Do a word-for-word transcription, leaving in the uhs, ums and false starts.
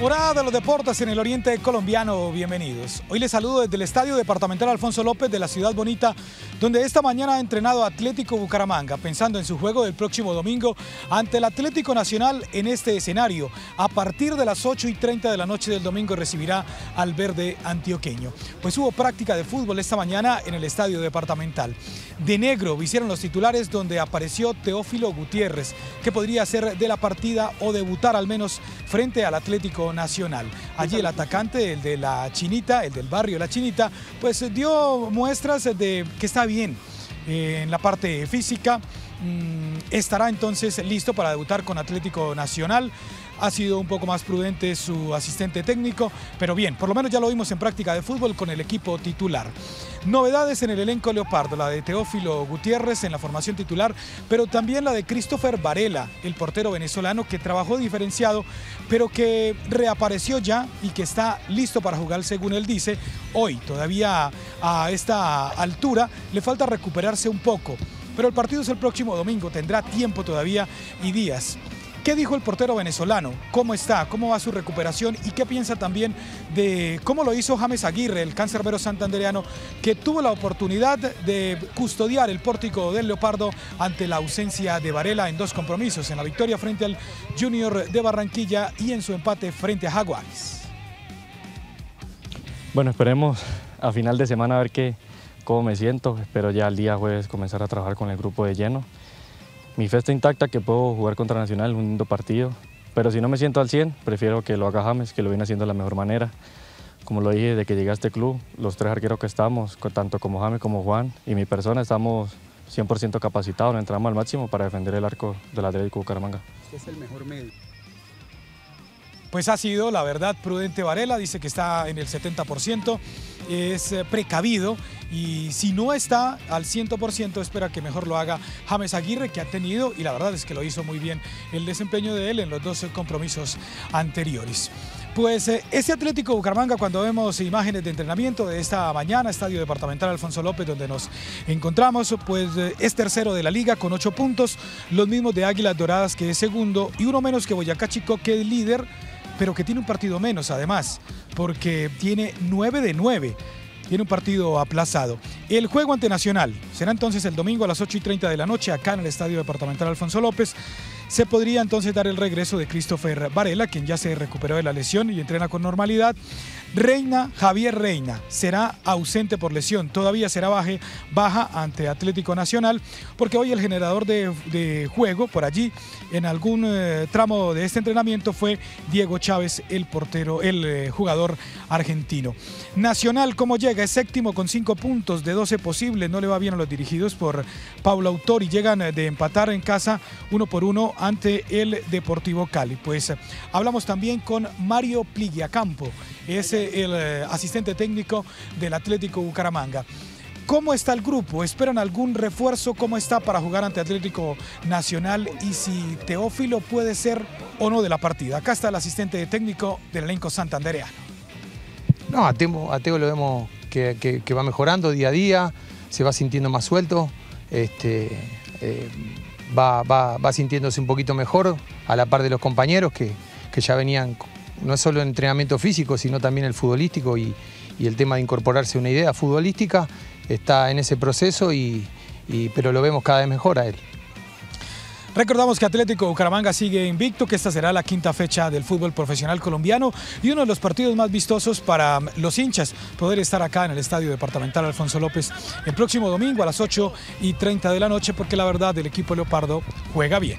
Hora de los deportes en el oriente colombiano, bienvenidos. Hoy les saludo desde el Estadio Departamental Alfonso López de la Ciudad Bonita, donde esta mañana ha entrenado Atlético Bucaramanga, pensando en su juego del próximo domingo ante el Atlético Nacional en este escenario. A partir de las ocho y treinta de la noche del domingo recibirá al verde antioqueño. Pues hubo práctica de fútbol esta mañana en el Estadio Departamental. De negro vistieron los titulares, donde apareció Teófilo Gutiérrez, que podría ser de la partida o debutar al menos frente al Atlético Nacional. Allí el atacante, el de la Chinita, el del barrio La Chinita, pues dio muestras de que está bien eh, en la parte física. Mm, estará entonces listo para debutar con Atlético Nacional. Ha sido un poco más prudente su asistente técnico, pero bien, por lo menos ya lo vimos en práctica de fútbol con el equipo titular. Novedades en el elenco leopardo, la de Teófilo Gutiérrez en la formación titular, pero también la de Christopher Varela, el portero venezolano que trabajó diferenciado, pero que reapareció ya y que está listo para jugar según él dice. Hoy, todavía a esta altura, le falta recuperarse un poco, pero el partido es el próximo domingo, tendrá tiempo todavía y días. ¿Qué dijo el portero venezolano? ¿Cómo está? ¿Cómo va su recuperación? ¿Y qué piensa también de cómo lo hizo James Aguirre, el cancerbero santandereano, que tuvo la oportunidad de custodiar el pórtico del Leopardo ante la ausencia de Varela en dos compromisos, en la victoria frente al Junior de Barranquilla y en su empate frente a Jaguares? Bueno, esperemos a final de semana a ver qué, cómo me siento. Espero ya el día jueves comenzar a trabajar con el grupo de lleno. Mi fe está intacta, que puedo jugar contra Nacional, un lindo partido, pero si no me siento al cien, prefiero que lo haga James, que lo viene haciendo de la mejor manera. Como lo dije, desde que llegué a este club, los tres arqueros que estamos, tanto como James como Juan y mi persona, estamos cien por ciento capacitados, entramos al máximo para defender el arco del Atlético Bucaramanga. Este es el mejor medio. Pues ha sido, la verdad, prudente Varela, dice que está en el setenta por ciento, es precavido y si no está al cien por ciento espera que mejor lo haga James Aguirre, que ha tenido, y la verdad es que lo hizo muy bien el desempeño de él en los dos compromisos anteriores. Pues eh, ese Atlético Bucaramanga, cuando vemos imágenes de entrenamiento de esta mañana, Estadio Departamental Alfonso López, donde nos encontramos, pues eh, es tercero de la liga con ocho puntos, los mismos de Águilas Doradas, que es segundo, y uno menos que Boyacá Chico, que es líder, pero que tiene un partido menos además, porque tiene nueve de nueve, tiene un partido aplazado. El juego ante Nacional será entonces el domingo a las ocho y treinta de la noche, acá en el Estadio Departamental Alfonso López. Se podría entonces dar el regreso de Christopher Varela, quien ya se recuperó de la lesión y entrena con normalidad. Reina, Javier Reina, será ausente por lesión, todavía será baje, baja ante Atlético Nacional, porque hoy el generador de, de juego por allí, en algún eh, tramo de este entrenamiento, fue Diego Chávez, el portero, el eh, jugador argentino. Nacional, ¿cómo llega? Es séptimo con cinco puntos de doce posibles, no le va bien a los dirigidos por Paulo Autori, llegan de empatar en casa uno por uno ante el Deportivo Cali. Pues hablamos también con Mario Pligiacampo, es el eh, asistente técnico del Atlético Bucaramanga. ¿Cómo está el grupo? ¿Esperan algún refuerzo? ¿Cómo está para jugar ante Atlético Nacional? Y si Teófilo puede ser o no de la partida. Acá está el asistente técnico del elenco santandereano. No, a Teo, a Teo lo vemos que, que, que va mejorando día a día, se va sintiendo más suelto, este, eh, va, va, va sintiéndose un poquito mejor a la par de los compañeros que, que ya venían, no es solo el entrenamiento físico, sino también el futbolístico y, y el tema de incorporarse a una idea futbolística, está en ese proceso, y, y, pero lo vemos cada vez mejor a él. Recordamos que Atlético Bucaramanga sigue invicto, que esta será la quinta fecha del fútbol profesional colombiano y uno de los partidos más vistosos para los hinchas, poder estar acá en el Estadio Departamental Alfonso López el próximo domingo a las ocho y treinta de la noche, porque la verdad el equipo leopardo juega bien.